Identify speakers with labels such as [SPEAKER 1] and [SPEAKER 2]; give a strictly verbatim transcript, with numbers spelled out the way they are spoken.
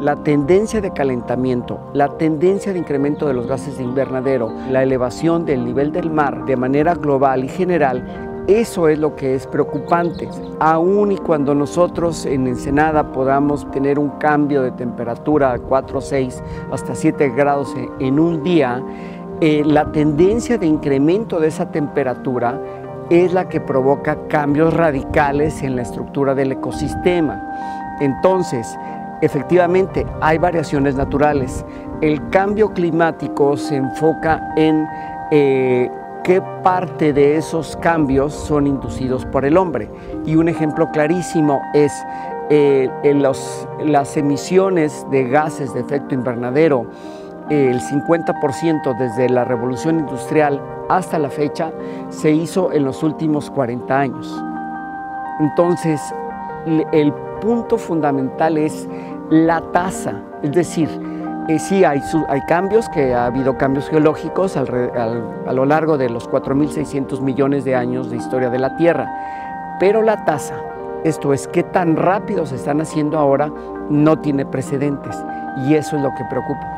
[SPEAKER 1] la tendencia de calentamiento, la tendencia de incremento de los gases de invernadero, la elevación del nivel del mar de manera global y general, eso es lo que es preocupante. Aún y cuando nosotros en Ensenada podamos tener un cambio de temperatura de cuatro, seis, hasta siete grados en un día, eh, la tendencia de incremento de esa temperatura es la que provoca cambios radicales en la estructura del ecosistema. Entonces, efectivamente, hay variaciones naturales. El cambio climático se enfoca en eh, qué parte de esos cambios son inducidos por el hombre. Y un ejemplo clarísimo es eh, en los, las emisiones de gases de efecto invernadero. El cincuenta por ciento desde la revolución industrial hasta la fecha se hizo en los últimos cuarenta años. Entonces, el punto fundamental es la tasa, es decir, eh, sí hay, hay cambios, que ha habido cambios geológicos al, al, a lo largo de los cuatro mil seiscientos millones de años de historia de la Tierra, pero la tasa, esto es, qué tan rápido se están haciendo ahora, no tiene precedentes, y eso es lo que preocupa.